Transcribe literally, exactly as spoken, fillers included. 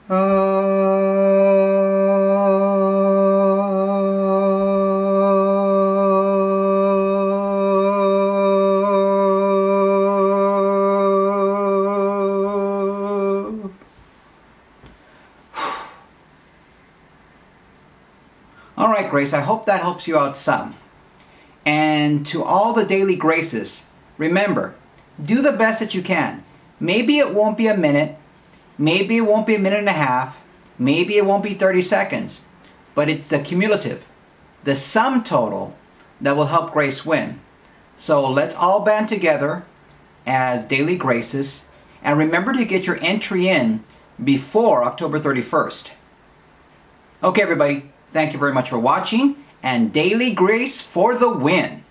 Alright, Grace, I hope that helps you out some. And to all the daily graces, remember, do the best that you can. Maybe it won't be a minute, maybe it won't be a minute and a half, maybe it won't be thirty seconds, but it's the cumulative, the sum total that will help Grace win. So let's all band together as daily graces, and remember to get your entry in before October thirty-first. Okay, everybody. Thank you very much for watching, and daily grace for the win!